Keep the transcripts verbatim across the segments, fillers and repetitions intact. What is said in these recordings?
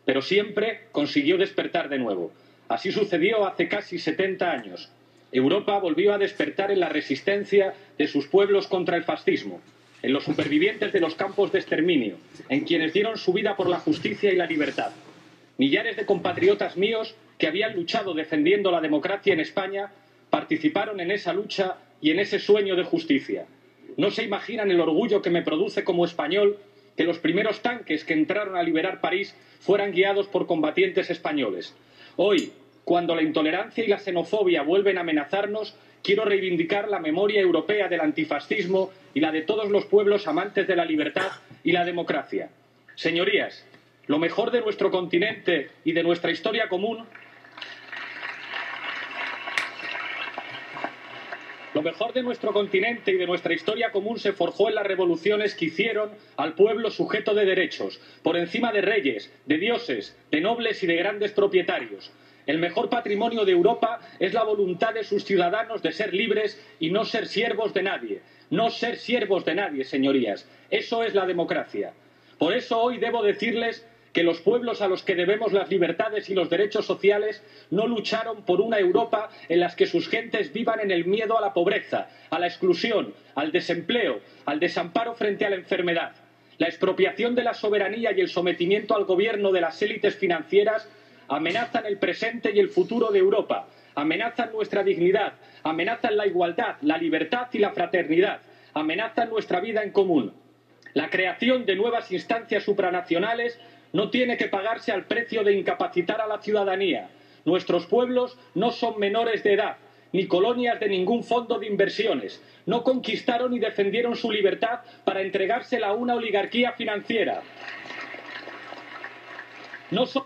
pero siempre consiguió despertar de nuevo. Así sucedió hace casi setenta años. Europa volvió a despertar en la resistencia de sus pueblos contra el fascismo, en los supervivientes de los campos de exterminio, en quienes dieron su vida por la justicia y la libertad. Millares de compatriotas míos que habían luchado defendiendo la democracia en España participaron en esa lucha y en ese sueño de justicia. No se imaginan el orgullo que me produce como español que los primeros tanques que entraron a liberar París fueran guiados por combatientes españoles. Hoy, cuando la intolerancia y la xenofobia vuelven a amenazarnos, quiero reivindicar la memoria europea del antifascismo y la de todos los pueblos amantes de la libertad y la democracia. Señorías, lo mejor de nuestro continente y de nuestra historia común Lo mejor de nuestro continente y de nuestra historia común se forjó en las revoluciones que hicieron al pueblo sujeto de derechos, por encima de reyes, de dioses, de nobles y de grandes propietarios. El mejor patrimonio de Europa es la voluntad de sus ciudadanos de ser libres y no ser siervos de nadie. No ser siervos de nadie, señorías. Eso es la democracia. Por eso hoy debo decirles que los pueblos a los que debemos las libertades y los derechos sociales no lucharon por una Europa en la que sus gentes vivan en el miedo a la pobreza, a la exclusión, al desempleo, al desamparo frente a la enfermedad. La expropiación de la soberanía y el sometimiento al gobierno de las élites financieras amenazan el presente y el futuro de Europa, amenazan nuestra dignidad, amenazan la igualdad, la libertad y la fraternidad, amenazan nuestra vida en común. La creación de nuevas instancias supranacionales no tiene que pagarse al precio de incapacitar a la ciudadanía. Nuestros pueblos no son menores de edad, ni colonias de ningún fondo de inversiones. No conquistaron y defendieron su libertad para entregársela a una oligarquía financiera. No son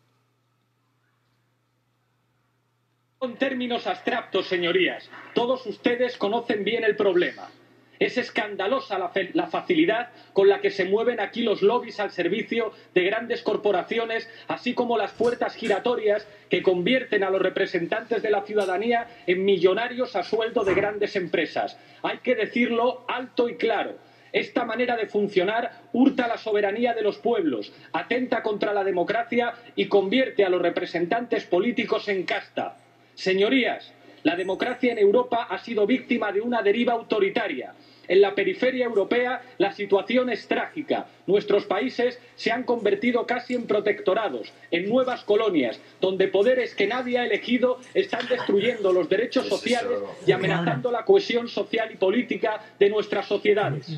Son términos abstractos, señorías. Todos ustedes conocen bien el problema. Es escandalosa la, la facilidad con la que se mueven aquí los lobbies al servicio de grandes corporaciones, así como las puertas giratorias que convierten a los representantes de la ciudadanía en millonarios a sueldo de grandes empresas. Hay que decirlo alto y claro. Esta manera de funcionar hurta la soberanía de los pueblos, atenta contra la democracia y convierte a los representantes políticos en casta. Señorías, la democracia en Europa ha sido víctima de una deriva autoritaria. En la periferia europea la situación es trágica. Nuestros países se han convertido casi en protectorados, en nuevas colonias, donde poderes que nadie ha elegido están destruyendo los derechos sociales y amenazando la cohesión social y política de nuestras sociedades.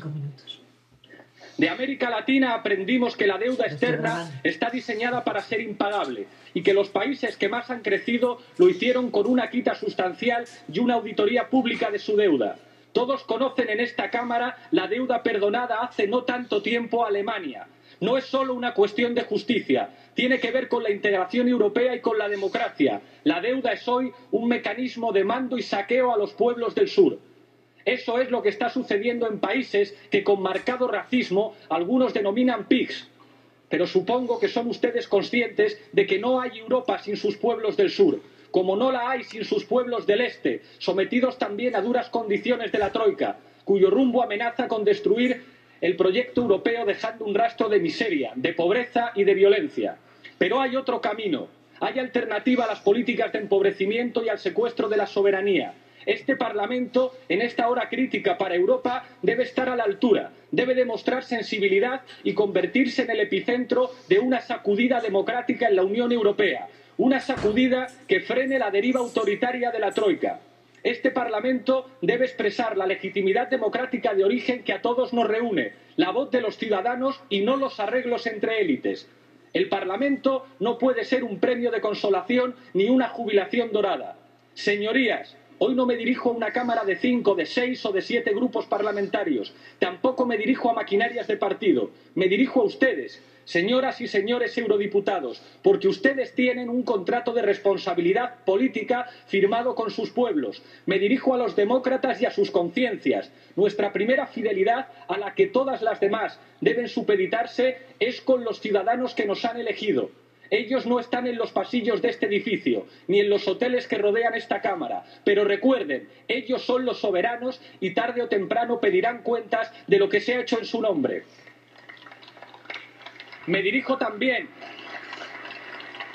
De América Latina aprendimos que la deuda externa está diseñada para ser impagable y que los países que más han crecido lo hicieron con una quita sustancial y una auditoría pública de su deuda. Todos conocen en esta Cámara la deuda perdonada hace no tanto tiempo a Alemania. No es solo una cuestión de justicia, tiene que ver con la integración europea y con la democracia. La deuda es hoy un mecanismo de mando y saqueo a los pueblos del sur. Eso es lo que está sucediendo en países que con marcado racismo algunos denominan pigs. Pero supongo que son ustedes conscientes de que no hay Europa sin sus pueblos del sur, como no la hay sin sus pueblos del este, sometidos también a duras condiciones de la troika, cuyo rumbo amenaza con destruir el proyecto europeo dejando un rastro de miseria, de pobreza y de violencia. Pero hay otro camino, hay alternativa a las políticas de empobrecimiento y al secuestro de la soberanía. Este Parlamento, en esta hora crítica para Europa, debe estar a la altura, debe demostrar sensibilidad y convertirse en el epicentro de una sacudida democrática en la Unión Europea, una sacudida que frene la deriva autoritaria de la troika. Este Parlamento debe expresar la legitimidad democrática de origen que a todos nos reúne, la voz de los ciudadanos y no los arreglos entre élites. El Parlamento no puede ser un premio de consolación ni una jubilación dorada. Señorías, hoy no me dirijo a una Cámara de cinco, de seis o de siete grupos parlamentarios. Tampoco me dirijo a maquinarias de partido. Me dirijo a ustedes, señoras y señores eurodiputados, porque ustedes tienen un contrato de responsabilidad política firmado con sus pueblos. Me dirijo a los demócratas y a sus conciencias. Nuestra primera fidelidad, a la que todas las demás deben supeditarse, es con los ciudadanos que nos han elegido. Ellos no están en los pasillos de este edificio, ni en los hoteles que rodean esta Cámara. Pero recuerden, ellos son los soberanos y tarde o temprano pedirán cuentas de lo que se ha hecho en su nombre. Me dirijo también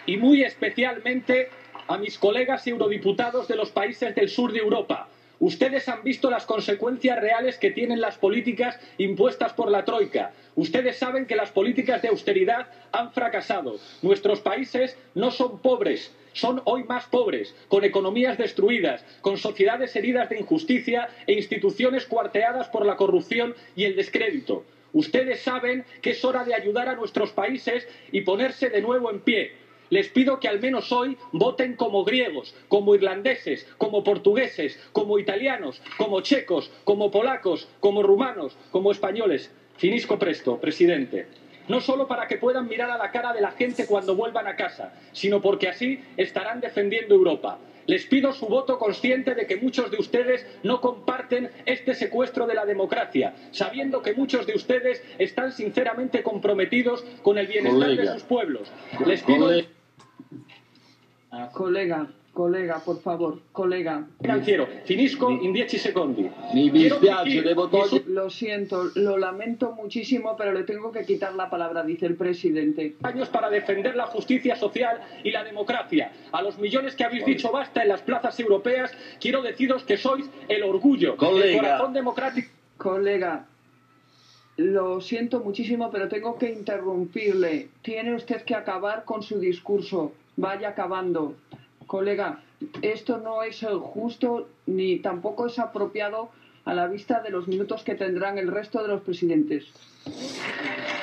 y muy especialmente a mis colegas eurodiputados de los países del sur de Europa. Ustedes han visto las consecuencias reales que tienen las políticas impuestas por la Troika. Ustedes saben que las políticas de austeridad han fracasado. Nuestros países no son pobres, son hoy más pobres, con economías destruidas, con sociedades heridas de injusticia e instituciones cuarteadas por la corrupción y el descrédito. Ustedes saben que es hora de ayudar a nuestros países y ponerse de nuevo en pie. Les pido que al menos hoy voten como griegos, como irlandeses, como portugueses, como italianos, como checos, como polacos, como rumanos, como españoles. Finisco presto, presidente. No solo para que puedan mirar a la cara de la gente cuando vuelvan a casa, sino porque así estarán defendiendo Europa. Les pido su voto consciente de que muchos de ustedes no comparten este secuestro de la democracia, sabiendo que muchos de ustedes están sinceramente comprometidos con el bienestar Colega. de sus pueblos. Les pido... Collega, collega, por favor, collega. Financiero, finisco in dieci secondi. Mi Quiero dispiace, dirigir devo mis togliere... Lo siento, lo lamento muchísimo, pero le tengo que quitar la palabra, dice el presidente. años para defender la justicia social y la democracia. A los millones que habéis dicho basta en las plazas europeas, quiero deciros que sois el orgullo, Colega. el corazón democrático. Colega, lo siento muchísimo, pero tengo que interrumpirle. Tiene usted que acabar con su discurso. Vaya acabando. Colega, esto no es justo ni tampoco es apropiado a la vista de los minutos que tendrán el resto de los presidentes.